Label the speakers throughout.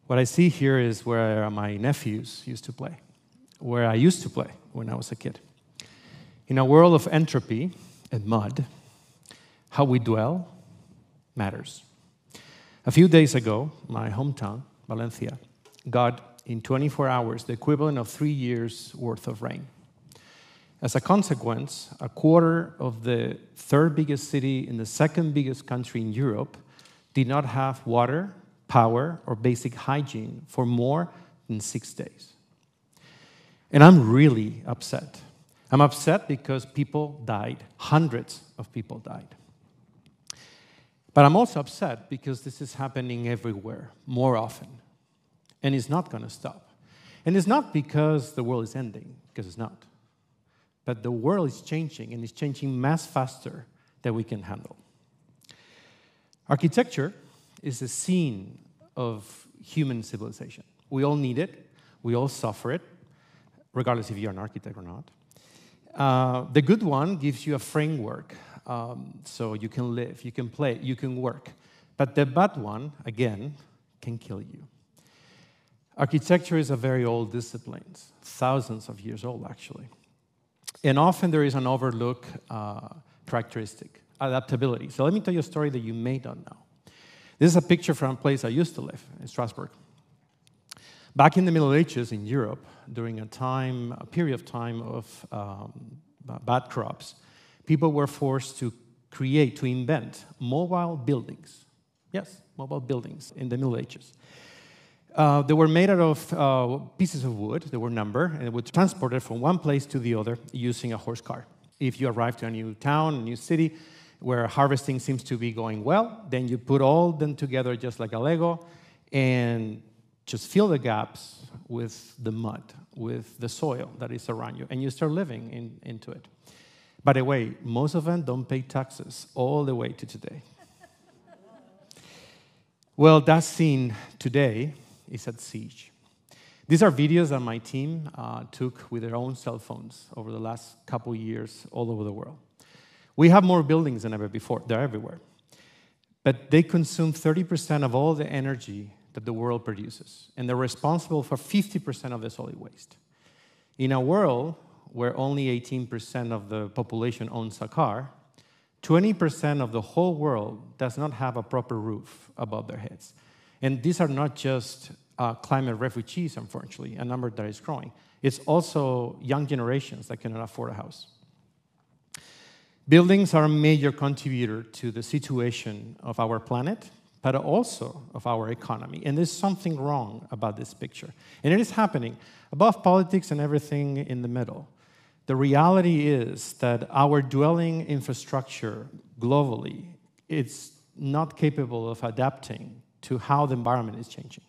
Speaker 1: What I see here is where my nephews used to play, where I used to play when I was a kid. In a world of entropy and mud, how we dwell matters. A few days ago, my hometown, Valencia, got in 24 hours the equivalent of 3 years' worth of rain. As a consequence, a quarter of the third biggest city in the second biggest country in Europe did not have water, power, or basic hygiene for more than 6 days. And I'm really upset. I'm upset because people died. Hundreds of people died. But I'm also upset because this is happening everywhere, more often. And it's not going to stop. And it's not because the world is ending, because it's not. But the world is changing, and it's changing much faster than we can handle. Architecture is a scene of human civilization. We all need it. We all suffer it, regardless if you're an architect or not. The good one gives you a framework, so you can live, you can play, you can work. But the bad one, again, can kill you. Architecture is a very old discipline, thousands of years old, actually. And often there is an overlooked characteristic, adaptability. So let me tell you a story that you may not know. This is a picture from a place I used to live, in Strasbourg. Back in the Middle Ages in Europe, during a period of time of bad crops, people were forced to invent mobile buildings. Yes, mobile buildings in the Middle Ages. They were made out of pieces of wood. They were numbered, and they would transport it from one place to the other using a horse car. If you arrive to a new town, a new city, where harvesting seems to be going well, then you put all them together just like a Lego, and just fill the gaps with the mud, with the soil that is around you, and you start living into it. By the way, most of them don't pay taxes all the way to today. Well, that scene today is at siege. These are videos that my team took with their own cell phones over the last couple years all over the world. We have more buildings than ever before. They're everywhere. But they consume 30% of all the energy that the world produces, and they're responsible for 50% of the solid waste. In a world where only 18% of the population owns a car, 20% of the whole world does not have a proper roof above their heads. And these are not just climate refugees, unfortunately, a number that is growing. It's also young generations that cannot afford a house. Buildings are a major contributor to the situation of our planet, but also of our economy. And there's something wrong about this picture. And it is happening. Above politics and everything in the middle, the reality is that our dwelling infrastructure globally is not capable of adapting to how the environment is changing.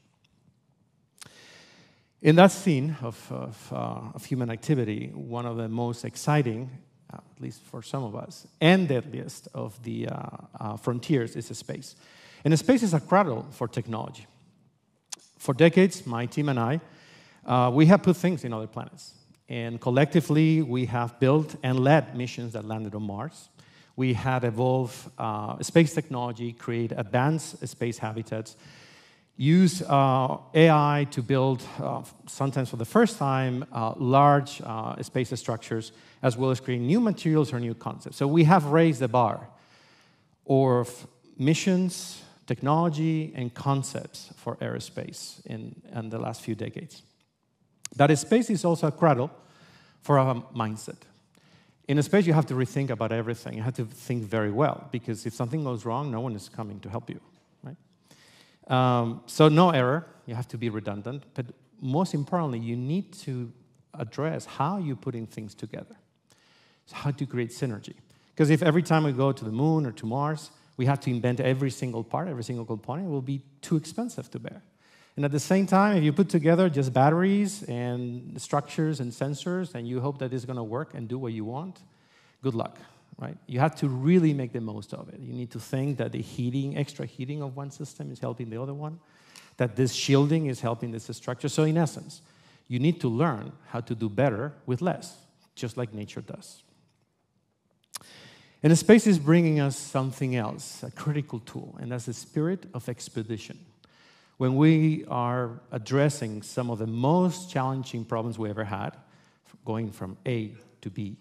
Speaker 1: In that scene of human activity, one of the most exciting, at least for some of us, and deadliest of the frontiers is space. And space is a cradle for technology. For decades, my team and I, we have put things in other planets. And collectively, we have built and led missions that landed on Mars. We had evolved space technology, create advanced space habitats, use AI to build, sometimes for the first time, large space structures, as well as create new materials or new concepts. So we have raised the bar of missions, technology, and concepts for aerospace in the last few decades. That space is also a cradle for our mindset. In space, you have to rethink about everything. You have to think very well, because if something goes wrong, no one is coming to help you, right? So no error. You have to be redundant. But most importantly, you need to address how you're putting things together. So how to create synergy. Because if every time we go to the moon or to Mars, we have to invent every single part, every single component, it will be too expensive to bear. And at the same time, if you put together just batteries and structures and sensors, and you hope that it's going to work and do what you want, good luck, right? You have to really make the most of it. You need to think that the heating, extra heating of one system is helping the other one, that this shielding is helping this structure. So in essence, you need to learn how to do better with less, just like nature does. And the space is bringing us something else, a critical tool, and that's the spirit of expedition. when we are addressing some of the most challenging problems we ever had, going from A to B,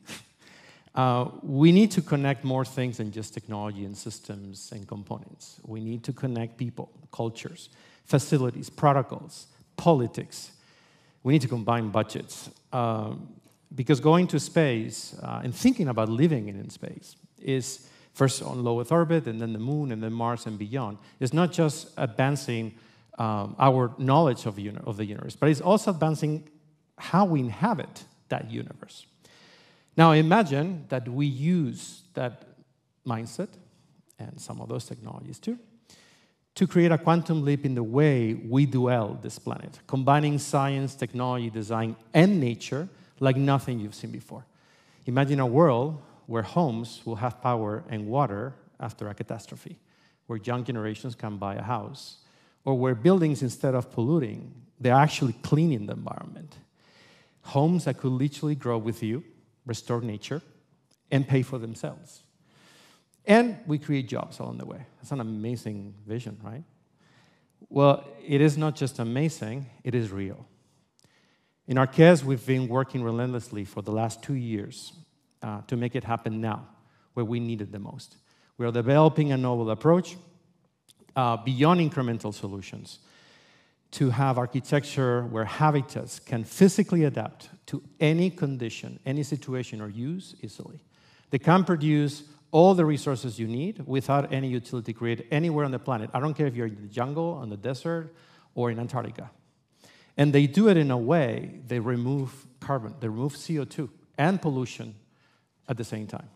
Speaker 1: we need to connect more things than just technology and systems and components. We need to connect people, cultures, facilities, protocols, politics. We need to combine budgets. Because going to space and thinking about living in space is first on low Earth orbit, and then the moon, and then Mars and beyond. It's not just advancing our knowledge of the universe, but it's also advancing how we inhabit that universe. Now imagine that we use that mindset, and some of those technologies too, to create a quantum leap in the way we dwell this planet, combining science, technology, design, and nature like nothing you've seen before. Imagine a world where homes will have power and water after a catastrophe, where young generations can buy a house, or where buildings, instead of polluting, they're actually cleaning the environment. Homes that could literally grow with you, restore nature, and pay for themselves. And we create jobs along the way. That's an amazing vision, right? Well, it is not just amazing, it is real. In our case, we've been working relentlessly for the last 2 years to make it happen now, where we need it the most. We are developing a novel approach beyond incremental solutions to have architecture where habitats can physically adapt to any condition, any situation or use easily. They can produce all the resources you need without any utility grid anywhere on the planet. I don't care if you're in the jungle, on the desert, or in Antarctica. And they do it in a way they remove carbon, they remove CO2 and pollution at the same time.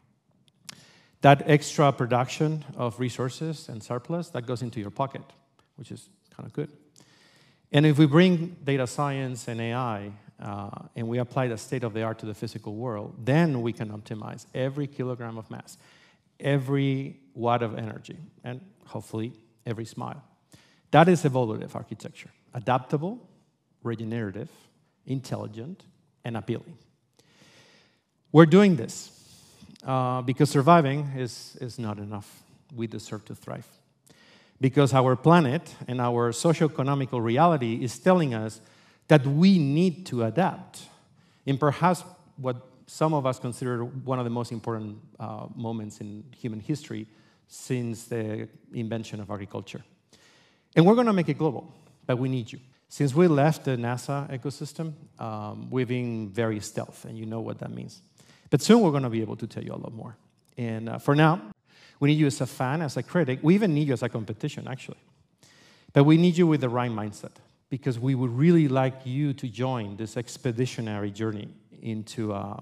Speaker 1: That extra production of resources and surplus, that goes into your pocket, which is kind of good. And if we bring data science and AI, and we apply the state-of-the-art to the physical world, then we can optimize every kilogram of mass, every watt of energy, and hopefully every smile. That is evolutive architecture, adaptable, regenerative, intelligent, and appealing. We're doing this because surviving is not enough. We deserve to thrive. Because our planet and our socio-economical reality is telling us that we need to adapt in perhaps what some of us consider one of the most important moments in human history since the invention of agriculture. And we're going to make it global, but we need you. Since we left the NASA ecosystem, we've been very stealth, and you know what that means. But soon we're going to be able to tell you a lot more. And for now, we need you as a fan, as a critic. We even need you as a competition, actually. But we need you with the right mindset, because we would really like you to join this expeditionary journey into a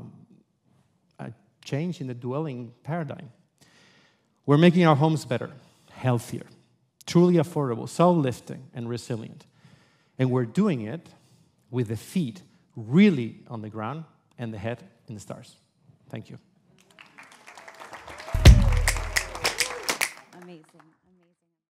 Speaker 1: change in the dwelling paradigm. We're making our homes better, healthier, truly affordable, self-lifting, and resilient. And we're doing it with the feet really on the ground and the head in the stars. Thank you.
Speaker 2: Amazing.